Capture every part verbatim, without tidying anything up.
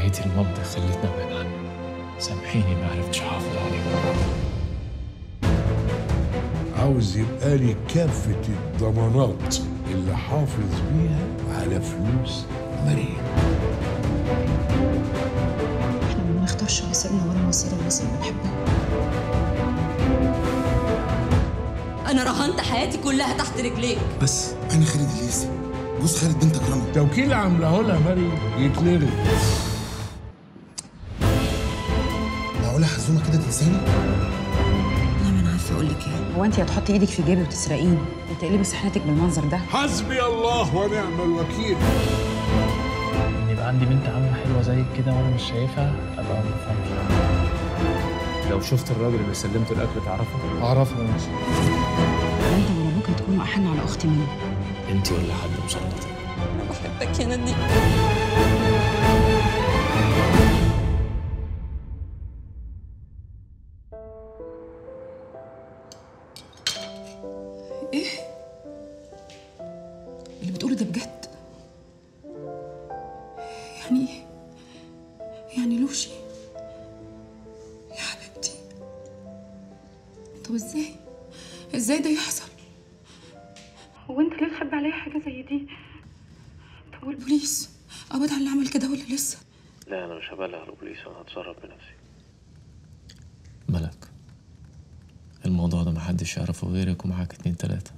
حياتي الماضية خلتني ابعد عنك. سامحيني ما عرفتش احافظ عليك. عاوز يبقى لي كافة الضمانات اللي حافظ بيها على فلوس مريم. احنا ما بنختارش مصيرنا ولا مصير الناس اللي بنحبها. انا رهنت حياتي كلها تحت رجليك. بس انا خالد الليثي جوز خالد بنت كرامه. التوكيل عاملاه لها مريم يتلغي. معقوله حزومه كده تنساني؟ انا ما عارفه اقول لك ايه. هو انت هتحطي ايدك في جيبي وتسرقيني وتقلبي صحتك بالمنظر ده؟ حسبي الله ونعم الوكيل. ان يبقى عندي بنت عامة حلوة زيك كده وانا مش شايفها ابقى ما بفهمش. لو شفت الراجل اللي سلمته الاكل تعرفه؟ اعرفه ماشي. انت ولا ابوك تكونوا احن على اختي مني. انت ولا حد مسلط؟ انا بحبك يا نني. ايه اللي بتقوله ده بجد؟ يعني يعني لوشي يا حبيبتي. طب ازاي ازاي ده يحصل؟ هو انت ليه تخبي عليا حاجه زي دي؟ طب والبوليس قبض على اللي عمل كده ولا لسه؟ لا انا مش هبلغ البوليس، انا هتصرف بنفسي. ملك، الموضوع ده محدش يعرفه غيرك ومعاك اتنين تلاتة.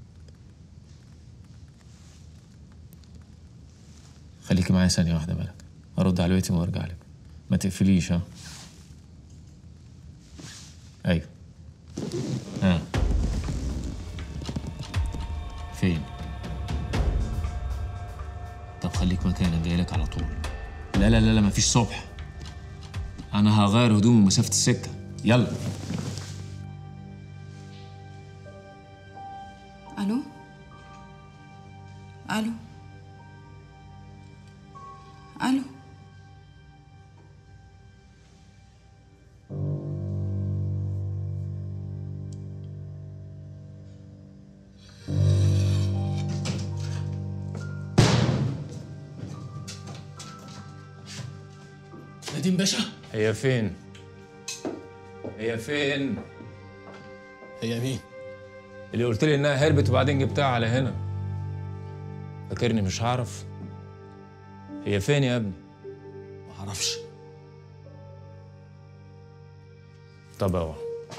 خليكي معايا ثانية واحدة ملك، هرد على بيتي وارجع لك. ما تقفليش. ها ايوه. ها فين؟ طب خليك مكانك، جايلك على طول. لا لا لا لا مفيش صبح، انا هغير هدومي مسافة السكة. يلا. الو الو الو نديم باشا، هي فين؟ هي فين؟ هي مين؟ اللي قلت لي انها هربت وبعدين جبتها على هنا. فاكرني مش هعرف؟ هي فين يا ابني؟ ما اعرفش. طب اهو.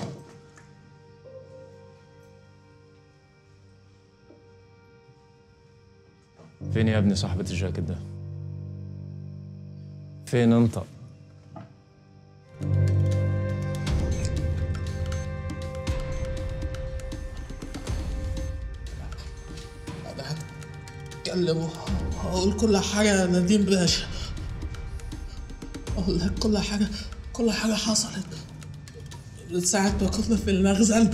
فين يا ابني صاحبة الجاكيت ده؟ فين انت؟ انا هتكلم وهقول كل حاجه يا نديم باشا. اقول لك كل حاجه كل حاجه حصلت من ساعه ما كنا في المخزن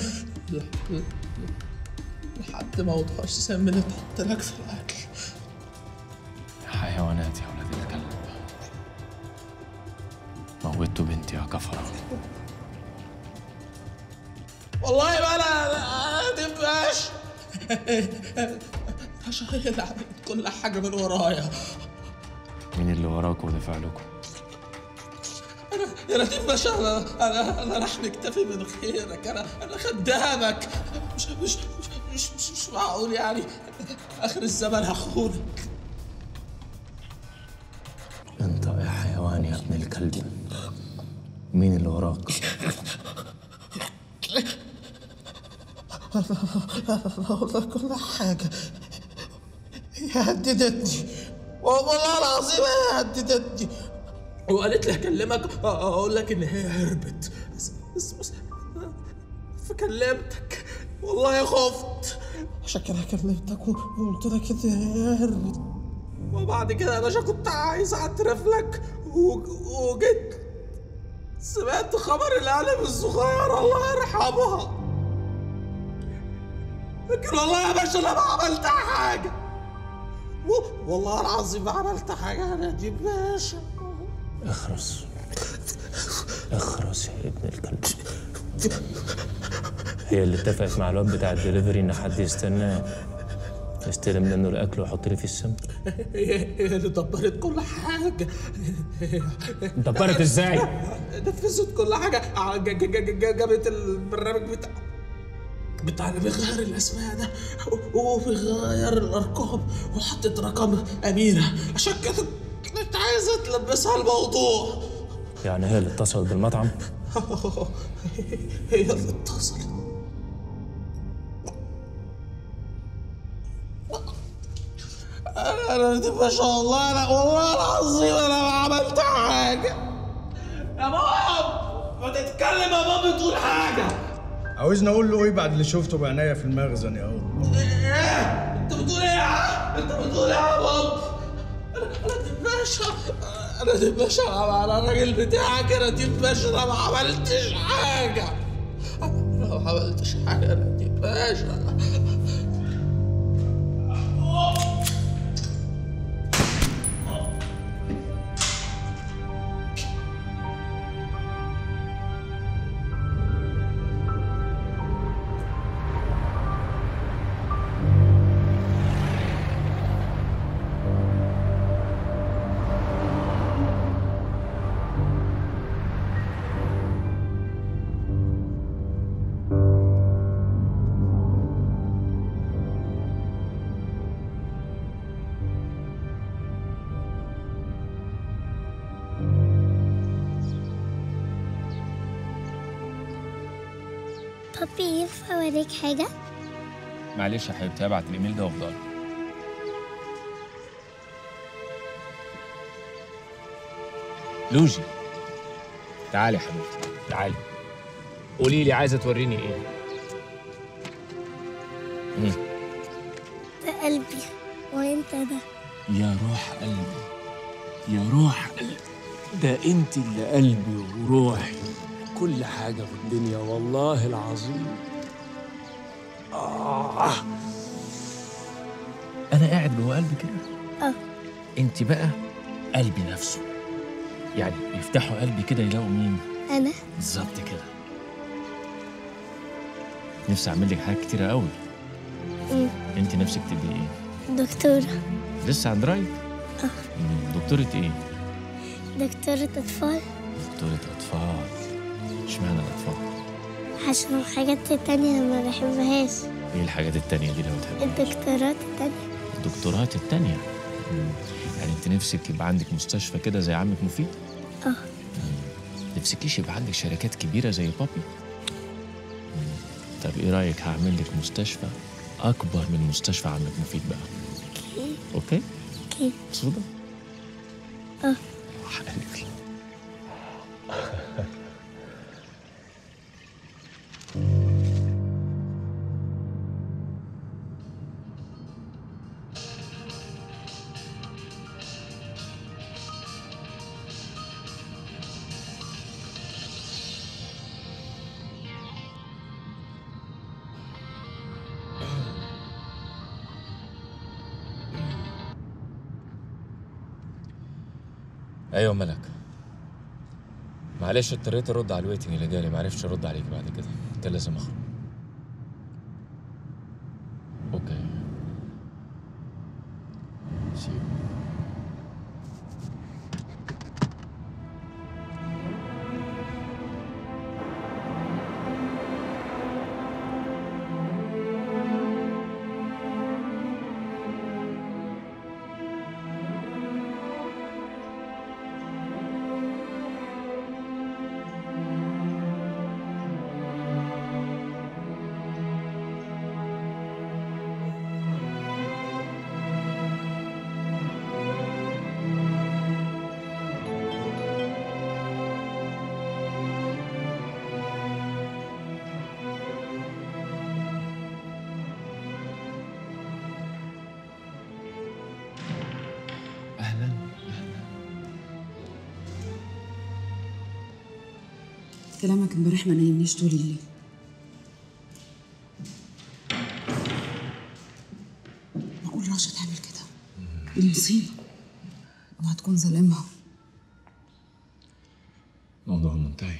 لحد ما وضعش سم اللي تحط لك في الاكل. حيوانات يا ولاد الكلب، موتوا بنتي يا كفرة. والله ما انا نديم باشا. باشا هي اللي عملت كل حاجه من ورايا. مين اللي وراكوا ودافع لكم؟ انا يا نديم باشا، انا انا انا راح مكتفي من خيرك. انا انا خدامك. مش مش مش مش, مش, مش معقول يعني اخر الزمن هخونك. انت يا حيوان يا ابن الكلب، مين اللي وراك؟ اقول لك كل حاجه. هي هددتني والله العظيم، هي هددتني وقالت لي هكلمك اقول لك ان هي هربت. بس بس بس فكلمتك والله خفت، عشان كده كلمتك وقلت لك ان هي هربت. وبعد كده يا باشا كنت عايز اعترف لك وجيت سمعت خبر القلم الصغير الله يرحمها. لكن والله يا باشا انا ما عملت حاجه، والله العظيم ما عملت حاجه يا نديم باشا. اخرس اخرس يا ابن الكلب. هي اللي اتفقت مع الواد بتاع الدليفري ان حد يستناه. استلم منه الاكل وحط لي فيه السم. هي هي اللي دبرت كل حاجه. دبرت ازاي؟ نفذت كل حاجه. ج- ج- ج- ج- جابت البرنامج بتاع بتاع اللي بيغير الاسماء ده وبيغير الارقام وحطت رقم اميره عشان كده كانت عايزه تلبسها الموضوع. يعني هي اللي اتصلت بالمطعم؟ هي اللي اتصلت. انا دي ما شاء الله، انا والله العظيم انا ما عملت حاجه. يا بابا ما تتكلم يا بابا تقول حاجه. عاوزني اقول له ايه بعد اللي شفته بعناية في المخزن يا بابا؟ ايه انت بتقول ايه يا انت بتقول ايه يا بابا؟ انا دي باشا، انا دي باشا على الراجل بتاعك. انا دي باشا، انا ما عملتش حاجه، انا ما عملتش حاجه. انا دي باشا. بابي ينفع اوريك حاجة؟ معلش يا حبيبتي، ابعت الايميل ده وافضل. لوجي تعالي يا حبيبتي تعالي، قولي لي عايزه توريني ايه؟ مم. ده قلبي وانت ده. يا روح قلبي، يا روح قلبي، ده انت اللي قلبي وروحي، كل حاجه في الدنيا والله العظيم. آه. انا قاعد جوه قلبي كده. اه انت بقى قلبي نفسه، يعني يفتحوا قلبي كده يلاقوا مين؟ انا. بالظبط كده. نفسي اعمل لك حاجات كتيره قوي. امم انت نفسك تبقي ايه؟ دكتورة. لسه عند رايك؟ اه. مم، دكتورة ايه؟ دكتورة اطفال. دكتورة اطفال. اشمعنى الاطفال؟ عشان الحاجات التانية ما بحبهاش. ايه الحاجات التانية دي لو تحبي؟ الدكتورات التانية. الدكتورات التانية. مم. يعني انت نفسك يبقى عندك مستشفى كده زي عمك مفيد؟ اه. نفسكيش يبقى عندك شركات كبيرة زي بابي؟ مم. طب ايه رأيك هعمل لك مستشفى أكبر من مستشفى عمك مفيد بقى؟ اوكي. أوكي؟ اوكي. مبسوطة؟ اه. حبيبتي. ايوه ملك، معلش اضطريت ارد على الويتنج اللي جالي، معرفتش ارد عليك بعد كده، كان لازم اخرج. اوكي سي يو. كلامك امبارح ما نايمنيش طول الليل. معقول راشا تعمل كده؟ دي مصيبة. اوعى تكون ظالمها. الموضوع منتهي،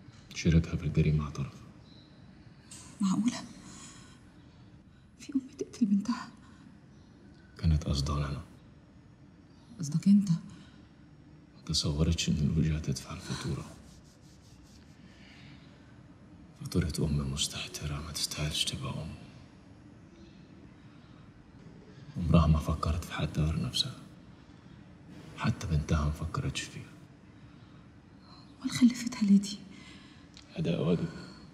شريكها في الجريمة اعترف. معقولة؟ في أم تقتل تقتل بنتها؟ كانت قصدها أنا. قصدك انت؟ ما تصورتش إن لوجي هتدفع الفاتورة. فاتورة أم مستهترة ما تستاهلش تبقى أم. عمرها ما فكرت في حد غير نفسها، حتى بنتها ما فكرتش فيها. امال خلفتها ليه دي؟ أداء واجب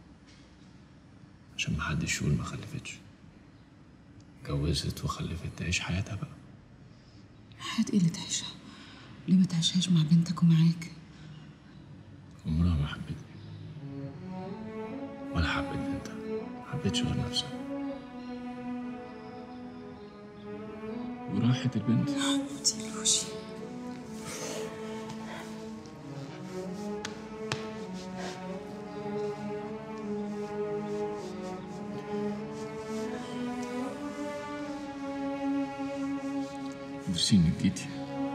عشان محدش يقول ما خلفتش. اتجوزت وخلفت تعيش حياتها بقى. حياة ايه اللي تعيشها؟ ليه ما تعيشهاش مع بنتك ومعاك؟ عمرها ما حبتني ولا حبت بنتها، ما حبتش غير نفسها. وراحت البنت. حبيبتي لوجي. ميرسي انك جيتي.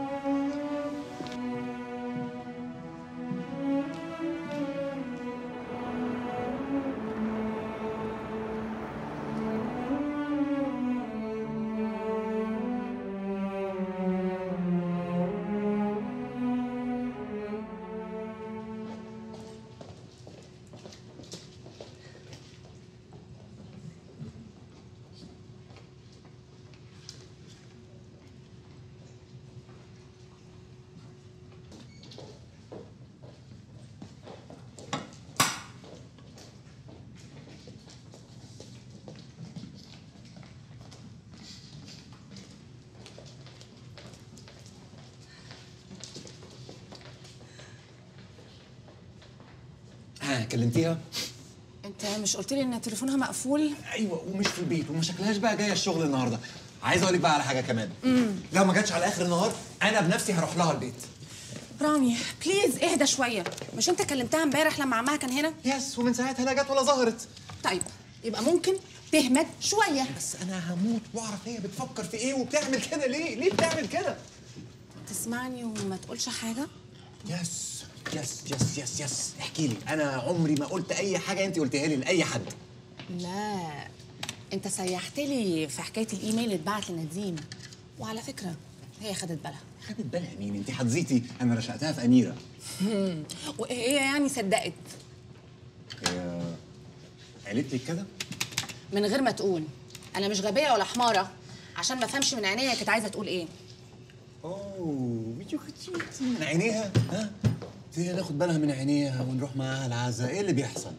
ها كلمتيها؟ انت مش قلت لي ان تليفونها مقفول؟ ايوه ومش في البيت وما شكلهاش بقى جايه الشغل النهارده. عايز اقول لك بقى على حاجه كمان. امم لو ما جاتش على اخر النهار انا بنفسي هروح لها البيت. رامي بليز اهدى شويه. مش انت كلمتها امبارح لما عمها كان هنا؟ يس ومن ساعتها لا جت ولا ظهرت. طيب يبقى ممكن تهمد شويه. بس انا هموت واعرف هي بتفكر في ايه وبتعمل كده ليه؟ ليه بتعمل كده؟ تسمعني وما تقولش حاجه؟ يس يس يس يس يس احكي لي. انا عمري ما قلت اي حاجه انت قلتيها لي لاي حد. لا انت سيحت لي في حكايه الايميل اللي اتبعت لنديم، وعلى فكره هي خدت بالها. خدت بالها مين؟ انت حظيتي انا رشقتها في اميره. وهي يعني صدقت. هي قالت لك كده؟ من غير ما تقول. انا مش غبيه ولا حماره عشان ما افهمش من عينيها كانت عايزه تقول ايه. اوه من عينيها؟ ها؟ تيجي ناخد بالها من عينيها ونروح معاها العزاء. ايه اللي بيحصل؟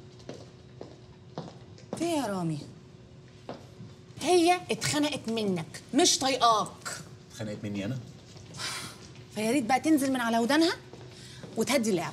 في يا رامي هي اتخنقت منك مش طايقاك. اتخنقت مني انا؟ فيا ريت بقى تنزل من على ودانها وتهدي اللعب.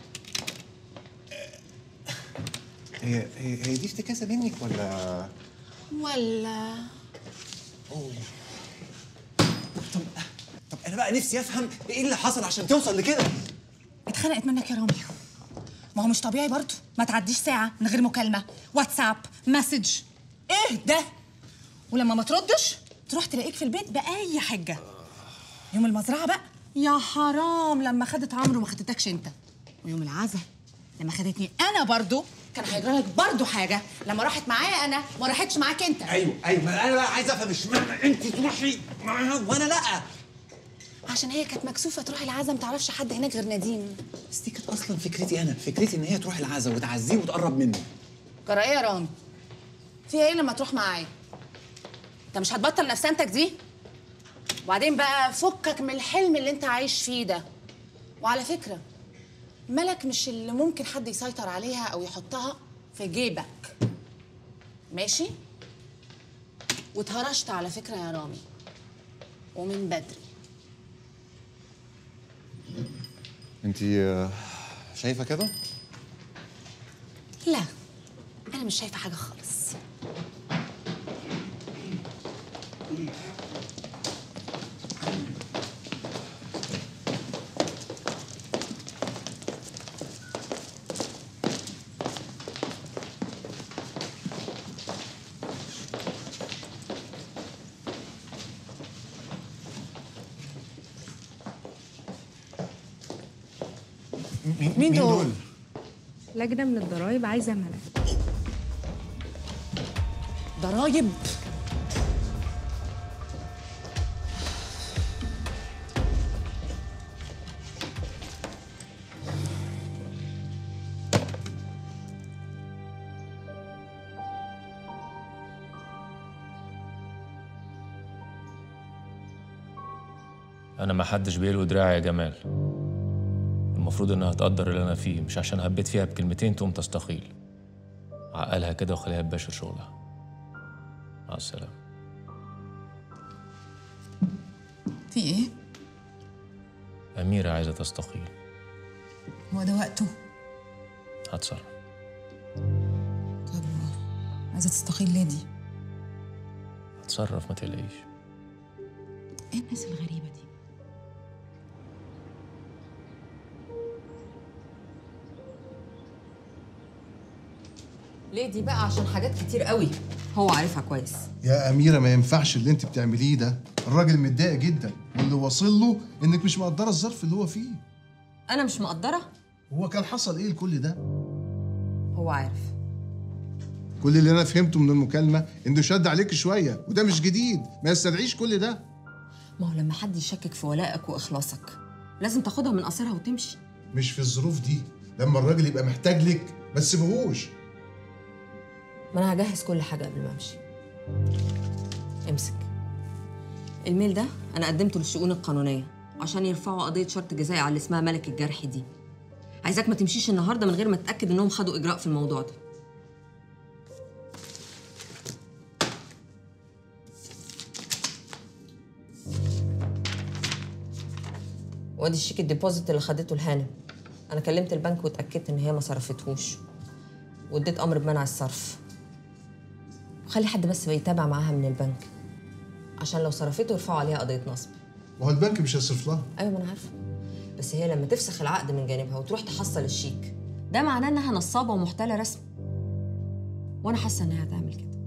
هي هي هي دي افتكاسه منك ولا ولا اوه طب طب انا بقى نفسي افهم ايه اللي حصل عشان توصل لكده. اتخنقت منك يا رامي. ما هو مش طبيعي برضه ما تعديش ساعه من غير مكالمه واتساب مسج. ايه ده؟ ولما ما تردش تروح تلاقيك في البيت باي حجه. يوم المزرعه بقى يا حرام لما خدت عمرو ما خدتكش انت. ويوم العزا لما خدتني انا برضه كان هيجرى لك برضه حاجه لما راحت معايا انا ما راحتش معاك انت. ايوه ايوه ما انا بقى عايز افهم اشمعنى انت تروحي معاها وانا لا. عشان هي كانت مكسوفه تروح العزا ما تعرفش حد هناك غير نديم. بس دي كانت اصلا فكرتي انا، فكرتي ان هي تروح العزا وتعزيه وتقرب منه. جرى ايه يا رامي؟ فيها ايه لما تروح معايا؟ انت مش هتبطل نفسانتك دي؟ وبعدين بقى فكك من الحلم اللي انت عايش فيه ده. وعلى فكره ملك مش اللي ممكن حد يسيطر عليها او يحطها في جيبك. ماشي؟ واتهرشت على فكره يا رامي ومن بدري. انت شايفه كده؟ لا انا مش شايفه حاجه خالص. مين دول؟ لجنة من الضرايب عايزة ملك. ضرايب؟ انا ما حدش بيلوي دراعي يا جمال. المفروض انها تقدر اللي انا فيه، مش عشان هبيت فيها بكلمتين تقوم تستقيل. عقلها كده وخليها تباشر شغلها. مع السلامه. في ايه؟ اميره عايزه تستقيل. هو ده وقته؟ هتصرف. طب عايزه تستقيل ليه دي؟ هتصرف ما تقلقيش. ايه الناس الغريبه دي؟ ليه دي بقى؟ عشان حاجات كتير قوي هو عارفها كويس. يا أميرة ما ينفعش اللي انت بتعمليه ده، الراجل متضايق جدا واللي واصل له انك مش مقدرة الظرف اللي هو فيه. انا مش مقدرة؟ هو كان حصل ايه لكل ده؟ هو عارف. كل اللي انا فهمته من المكالمة انه شد عليك شوية، وده مش جديد، ما يستدعيش كل ده. ما هو لما حد يشكك في ولائك واخلاصك لازم تاخدها من قصرها وتمشي. مش في الظروف دي، لما الراجل يبقى محتاج لك ما تسيبهوش. ما انا هجهز كل حاجه قبل ما امشي. امسك الميل ده، انا قدمته للشؤون القانونيه عشان يرفعوا قضيه شرط جزائي على اللي اسمها ملك الجرح دي. عايزاك ما تمشيش النهارده من غير ما تتاكد انهم خدوا اجراء في الموضوع ده. وادي الشيك الديبوزيت اللي خدته الهانم. انا كلمت البنك واتاكدت ان هي ما صرفتهوش، واديت امر بمنع الصرف. وخلي حد بس بيتابع معاها من البنك عشان لو صرفته يرفعوا عليها قضيه نصب. ما هو البنك مش هيصرف لها. ايوه ما انا عارفه، بس هي لما تفسخ العقد من جانبها وتروح تحصل الشيك ده معناه انها نصابه ومحتاله رسمي، وانا حاسه انها هتعمل كده.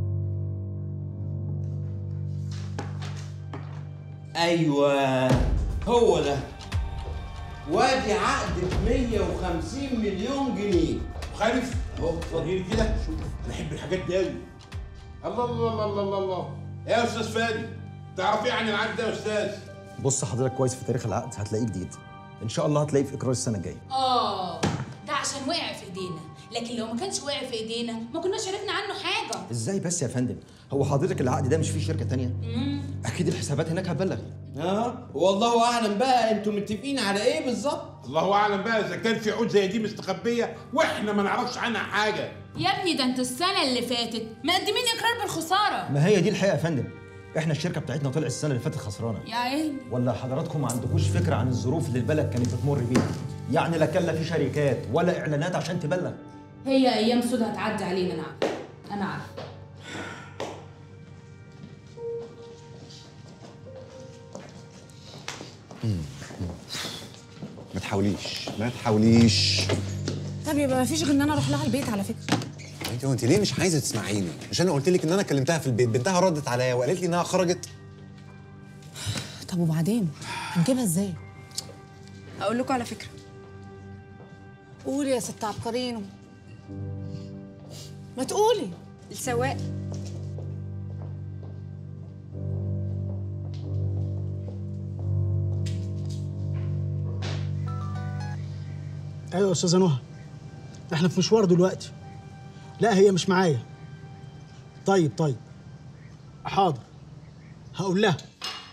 ايوه هو ده. وادي عقد ب مية وخمسين مليون جنيه. خالف اهو وريني كده. شوف انا احب الحاجات دي قوي. الله الله الله الله الله. يا استاذ فادي تعرف ايه عن العقد ده يا استاذ؟ بص حضرتك كويس في تاريخ العقد هتلاقيه جديد. ان شاء الله هتلاقيه في اقرار السنه الجايه. اه ده عشان وقع في ايدينا، لكن لو ما كانش واقع في ايدينا ما كناش عرفنا عنه حاجه. ازاي بس يا فندم؟ هو حضرتك العقد ده مش فيه شركه تانية؟ امم اكيد الحسابات هناك هتبلغ. اه والله اعلم بقى انتوا متفقين على ايه بالظبط. الله اعلم بقى اذا كان في عقود زي دي مستخبيه واحنا ما نعرفش عنها حاجه. يا ابني ده انتوا السنه اللي فاتت مقدمين اقرار بالخساره. ما هي دي الحقيقه يا فندم. احنا الشركه بتاعتنا طلعت السنه اللي فاتت خسرانه. يا عيني. ولا حضراتكم ما عندكوش فكره عن الظروف اللي البلد كانت بتمر بيها؟ يعني لا كان لا في شركات ولا اعلانات عشان تبلغ. هي ايام سود هتعدي علينا. انا عارفه انا عارفه. ما تحاوليش ما تحاوليش. طب يبقى ما فيش غير ان انا اروح لها البيت على فكره. انت هو انت ليه مش عايزه تسمعيني؟ مش انا قلت لك ان انا كلمتها في البيت، بنتها ردت عليا وقالت لي انها خرجت. طب وبعدين هنجيبها ازاي؟ اقول لكم على فكره. قولي يا ست عبقرينو. ما تقولي. السواق ايوه يا استاذه نهى، احنا في مشوار دلوقتي. لا هي مش معايا. طيب طيب حاضر هقول لها.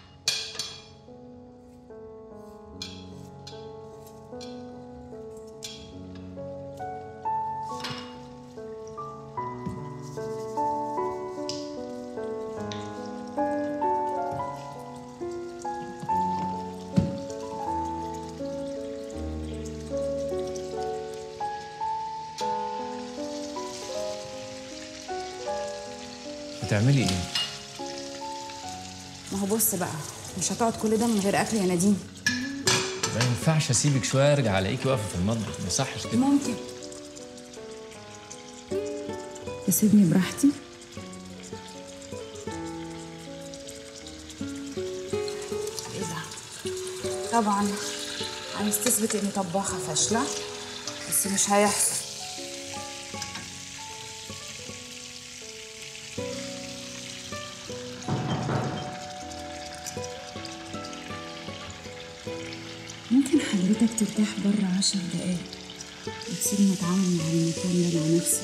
بتعملي ايه؟ ما هو بص بقى، مش هتقعد كل ده من غير اكل يا نادين. ما ينفعش اسيبك شويه ارجع الاقيكي واقفه في المطبخ، ما يصحش كده. ممكن تسيبني براحتي؟ ايه ده؟ طبعا عايز تثبت اني طباخه فاشله، بس مش هيحصل. ممكن حضرتك ترتاح بره عشر دقايق وتسيبني اتعامل مع المكان ده مع نفسي؟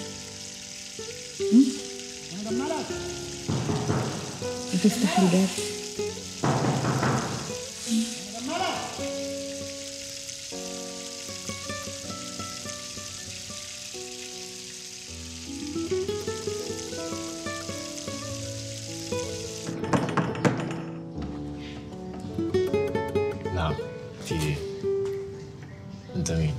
وتفتح الباب؟ انت مين؟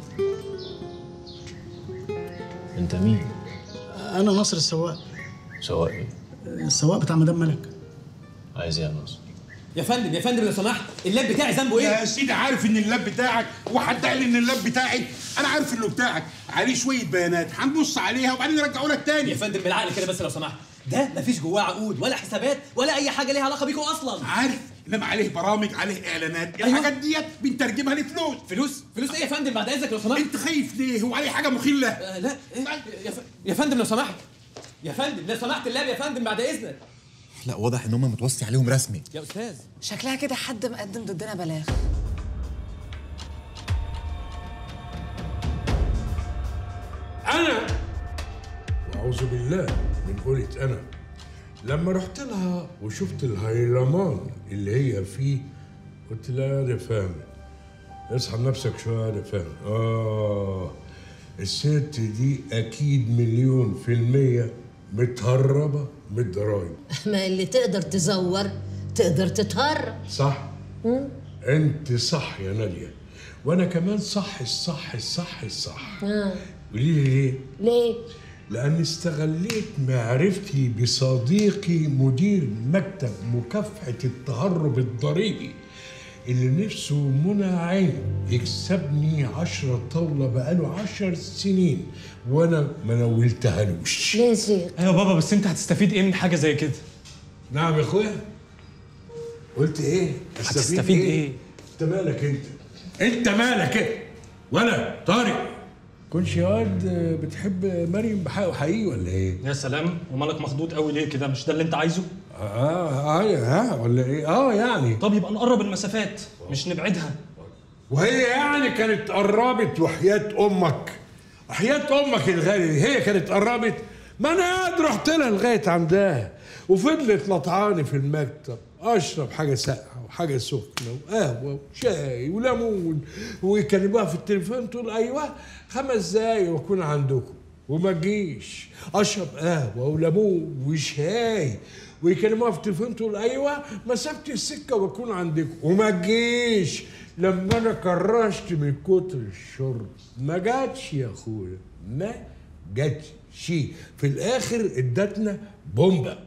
انت مين؟ انا ناصر السواق. سواق ايه؟ السواق بتاع مدام ملك. عايز ايه يا ناصر؟ يا فندم يا فندم لو سمحت، اللاب بتاعي ذنبه ايه؟ يا سيدي عارف ان اللاب بتاعك، وحد قال ان اللاب بتاعي؟ انا عارف انه بتاعك، عليه شويه بيانات هنبص عليها وبعدين نرجعه لك تاني. يا فندم بالعقل كده بس لو سمحت، ده مفيش جواه عقود ولا حسابات ولا اي حاجه ليها علاقه بيكم اصلا. عارف، انما عليه برامج، عليه اعلانات، أيوة. الحاجات ديت بنترجمها لفلوس. فلوس؟ فلوس ايه يا فندم بعد اذنك لو سمحت؟ انت خايف ليه؟ هو عليه حاجه مخله؟ آه لا إيه؟ يا, ف... يا فندم لو سمحت، يا فندم لو سمحت اللاب يا فندم بعد اذنك. لا واضح ان هم متوصي عليهم رسمي. يا استاذ شكلها كده حد مقدم ضدنا بلاغ. انا واعوذ بالله من قولة انا لما رحت لها وشفت الهيلمان اللي هي فيه قلت لها يا فاهم اصحى نفسك شويه يا فاهم. اه الست دي اكيد مليون في الميه متهربه من الضرايب. ما اللي تقدر تزور تقدر تتهرب. صح؟ مم. انت صح يا ناديه، وانا كمان صح الصح الصح الصح. آه. قولي لي ليه؟ ليه؟ لأني استغليت معرفتي بصديقي مدير مكتب مكافحة التهرب الضريبي اللي نفسه منى عين يكسبني عشرة طاولة بقاله عشر سنين وأنا ما نولتهالوش. ليه شيخ؟ ايوه بابا، بس انت هتستفيد ايه من حاجه زي كده؟ نعم يا اخويا. قلت ايه؟ هتستفيد ايه؟ ايه؟ انت مالك انت؟ انت مالك انت؟ ولا طارق كنش يا واد بتحب مريم بحقه حقيقي ولا ايه؟ يا سلام، ومالك مخضوض قوي ليه كده؟ مش ده اللي انت عايزه؟ اه اه ها ولا ايه؟ اه يعني طب يبقى نقرب المسافات مش نبعدها. وهي يعني كانت قربت وحياة امك، وحياة امك الغالية دي هي كانت قربت؟ ما انا قاعد رحت لها لغايه عندها وفضلت لطعاني في المكتب اشرب حاجه ساقعه وحاجه سخنه وقهوه وشاي وليمون ويكلموها في التليفون تقول ايوه خمس دقايق واكون عندكم وما تجيش، اشرب قهوه وليمون وشاي ويكلموها في التليفون تقول ايوه مسافه السكه واكون عندكم وما تجيش. لما انا كرشت من كتر الشرب ما جاتش يا اخويا، ما جاتش. في الاخر ادتنا بومبا.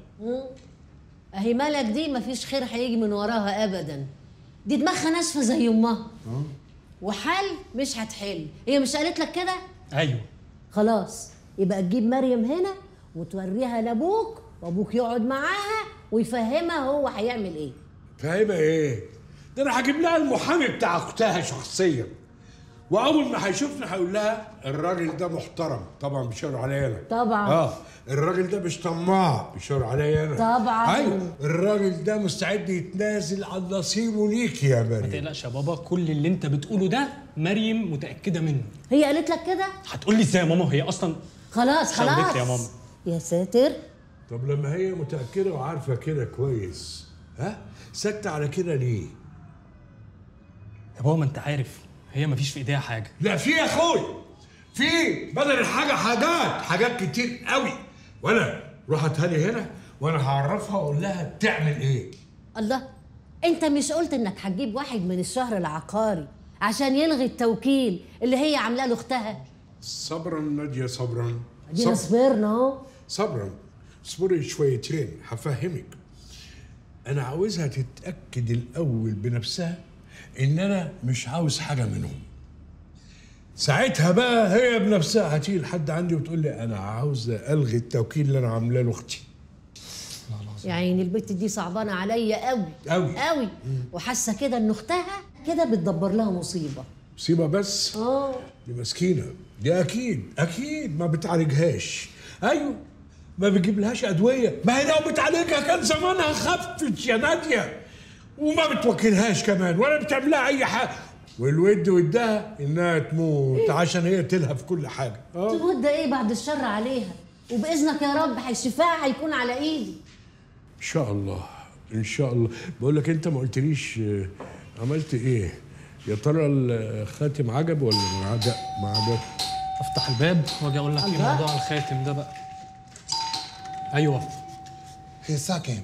اهي مالك دي مفيش خير هيجي من وراها ابدا، دي دماغها ناشفه زي امها. وحل مش هتحل، هي مش قالت لك كده؟ ايوه. خلاص يبقى تجيب مريم هنا وتوريها لابوك وابوك يقعد معاها ويفهمها هو هيعمل ايه. فاهمها ايه؟ ده انا هجيب لها المحامي بتاع اختها شخصيا، واول ما هيشوفني هيقول لها الراجل ده محترم، طبعا بيشاور عليا انا. طبعا. اه الراجل ده مش طماع، بيشاور عليا انا. طبعا. ايوه الراجل ده مستعد يتنازل عن نصيبه ليك يا مريم. ما تقلقش يا بابا، كل اللي انت بتقوله ده مريم متاكده منه. هي قالت لك كده؟ هتقول لي ازاي يا ماما؟ هي اصلا خلاص خلاص يا ماما. يا ساتر. طب لما هي متاكده وعارفه كده كويس، ها ساكته على كده ليه؟ يا بابا ما انت عارف هي مفيش في ايديها حاجه. لا في يا اخوي، في بدل الحاجه حاجات حاجات كتير قوي. وانا روح هاتها هنا وانا هعرفها واقول لها تعمل ايه. الله، انت مش قلت انك هتجيب واحد من الشهر العقاري عشان يلغي التوكيل اللي هي عاملاه لاختها؟ صبرا ناديه صبرا. ادينا صبرنا اهو. صبرا، اصبري شويتين هفهمك. انا عاوزها تتاكد الاول بنفسها ان انا مش عاوز حاجه منهم. ساعتها بقى هي بنفسها هتيجي لحد عندي وتقول لي انا عاوزه الغي التوكيل اللي انا عاملاه لاختي. يعني البت دي صعبانه عليا قوي قوي قوي، وحاسه كده ان اختها كده بتدبر لها مصيبه. مصيبه بس؟ اه دي مسكينه، دي اكيد اكيد ما بتعالجهاش. ايوه ما بتجيبلهاش ادويه، ما هي لو بتعالجها كان زمانها خفت يا ناديه. وما بتوكلهاش كمان ولا بتعملها اي حاجه، والود ودها انها تموت عشان هي تلهى في كل حاجه. اه تموت ده ايه بعد الشر عليها، وباذنك يا رب هيشفاها هيكون على ايدي ان شاء الله ان شاء الله. بقول لك انت ما قلتليش عملت ايه يا ترى؟ الخاتم عجب ولا ما عجب؟ ما عجب. افتح الباب واجي اقول لك ايه موضوع الخاتم ده بقى. ايوه هي الساعه كام؟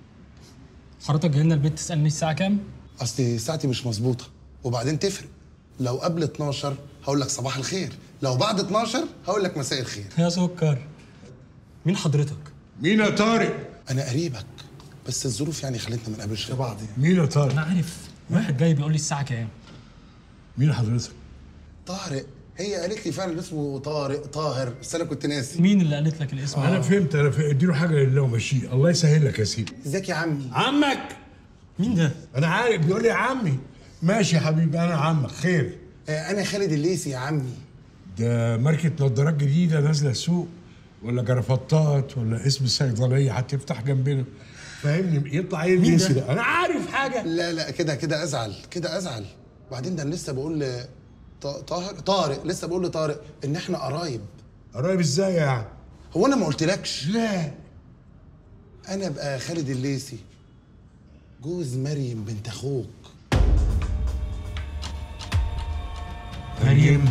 حضرتك جاي لنا البيت تسالني الساعه كام؟ اصل ساعتي مش مظبوطه وبعدين تفرق. لو قبل اتناشر هقول لك صباح الخير، لو بعد اتناشر هقول لك مساء الخير. يا سكر، مين حضرتك؟ مين يا طارق؟ انا قريبك، بس الظروف يعني خلتنا ما نقابلش بعض يعني. مين يا طارق؟ انا عارف، واحد جاي بيقول لي الساعه كام. مين حضرتك؟ طارق، هي قالت لي فعلا اسمه طارق طاهر، بس انا كنت ناسي. مين اللي قالت لك الاسم؟ انا فهمت، انا فهمت. اديله حاجه لله ومشيه، الله يسهل لك يا سيدي. ازيك يا عمي؟ عمك؟ مين ده؟ انا عارف، بيقول لي يا عمي. ماشي يا حبيبي، انا عمك. خير؟ آه انا خالد الليثي يا عمي. ده ماركه نظارات جديده نازله السوق، ولا جرافطات، ولا اسم الصيدليه هتفتح جنبنا؟ فاهمني؟ يطلع ايه الليثي ده؟ انا عارف حاجه. لا لا كده كده ازعل، كده ازعل. وبعدين ده انا لسه بقول ل طاهر طارق، لسه بقول لطارق ان احنا قرايب. قرايب ازاي يعني؟ هو انا ما قلتلكش؟ لا. انا بقى خالد الليثي، جوز مريم بنت اخوك. مريم؟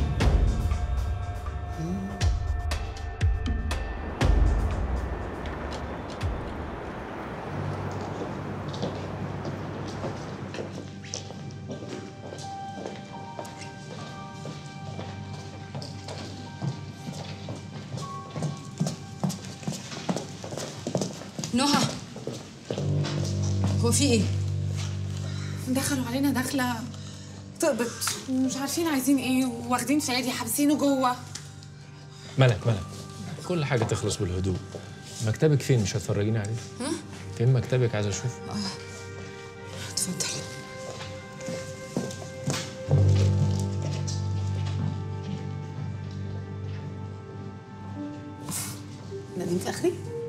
نهى، هو في ايه؟ دخلوا علينا دخله تقبط، ومش عارفين عايزين ايه، واخدين فادي حابسينه جوه. ملك ملك، كل حاجه تخلص بالهدوء. مكتبك فين؟ مش هتفرجيني عليه؟ ها؟ فين مكتبك؟ عايز اشوفه. اه اتفضل. نديم فخري؟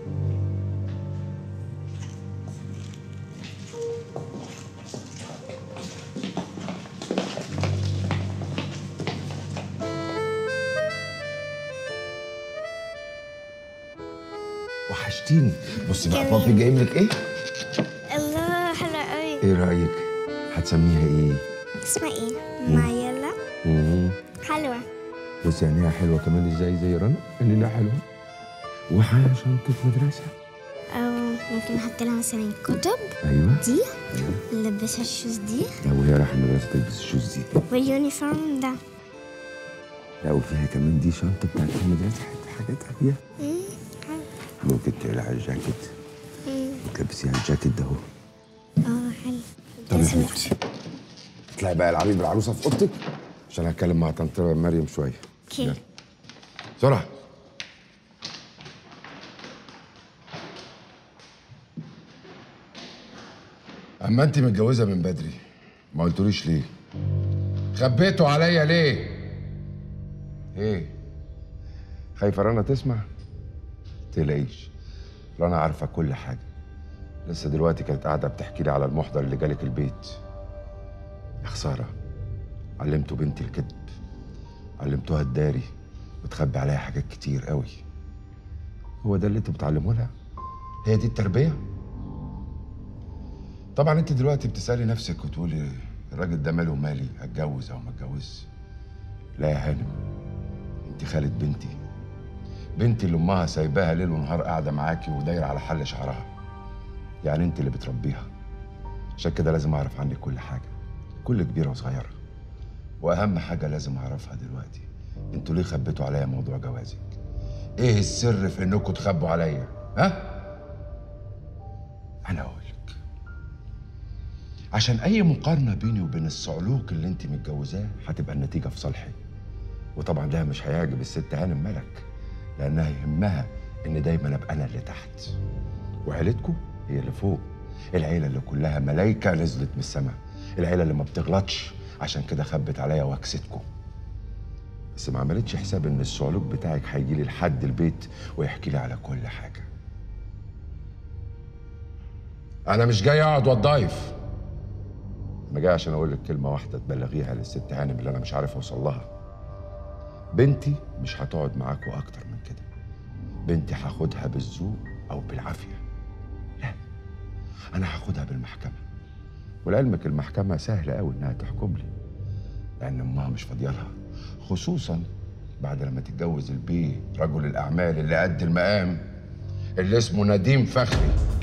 وحشتيني. بصي بقى بابي جايب لك ايه؟ الله حلوة قوي. ايه رايك؟ هتسميها ايه؟ اسمها ايه؟ مايلا. امم حلوة. بس عينيها حلوه كمان ازاي زي رنا؟ عينيها حلوه. وحاجه شنطه مدرسه. او ممكن نحط لها مثلا كتب. ايوه دي. نلبسها الشوز دي. لو هي رايحه المدرسه تلبس الشوز دي. واليونيفورم ده. لا وفيها كمان دي شنطه بتاعت المدرسه، حاجاتها فيها. ممكن تقلع الجاكيت وتلبسيها الجاكيت ده اهو. اه حلو. طب يا حبيبتي اطلعي بقى العبي بالعروسه في اوضتك عشان هتكلم مع طنط مريم شويه. اوكي. بسرعه. اما انت متجوزه من بدري ما قلتوليش ليه؟ خبيتوا عليا ليه؟ ايه؟ خايفه رنا تسمع؟ تلاقيش، رنا عارفه كل حاجه. لسه دلوقتي كانت قاعده بتحكي لي على المحضر اللي جالك البيت. يا خساره، علمتوا بنتي الكذب، علمتوها الداري، وتخبي عليها حاجات كتير قوي. هو ده اللي انتوا بتعلموا لها؟ هي دي التربيه؟ طبعا انت دلوقتي بتسالي نفسك وتقولي الراجل ده ماله مالي، اتجوز او ما اتجوزش. لا يا هانم، انت خالة بنتي، بنتي اللي امها سايباها ليل ونهار قاعده معاكي ودايره على حل شعرها. يعني انت اللي بتربيها. عشان كده لازم اعرف عنك كل حاجه، كل كبيره وصغيره. واهم حاجه لازم اعرفها دلوقتي، انتوا ليه خبيتوا عليا موضوع جوازك؟ ايه السر في انكم تخبوا عليا؟ ها؟ انا اقول لك، عشان اي مقارنه بيني وبين الصعلوك اللي انت متجوزاه هتبقى النتيجه في صالحي. وطبعا ده مش هيعجب الست هانم ملك، لانها يهمها ان دايما ابقى انا اللي تحت وعيلتكم هي اللي فوق. العيله اللي كلها ملايكه نزلت من السماء، العيله اللي ما بتغلطش، عشان كده خبت عليا وكستكم. بس ما عملتش حساب ان الصعلوك بتاعك هيجي لي لحد البيت ويحكي لي على كل حاجه. انا مش جاي اقعد واتضايف، انا جاي عشان اقول لك كلمه واحده تبلغيها للست هانم اللي انا مش عارف اوصل لها. بنتي مش هتقعد معاكوا اكتر من كده. بنتي هاخدها بالذوق او بالعافيه. لا، انا هاخدها بالمحكمه. ولعلمك المحكمه سهله قوي انها تحكم لي، لان امها مش فاضيه لها، خصوصا بعد لما تتجوز البيه رجل الاعمال اللي قد المقام اللي اسمه نديم فخري.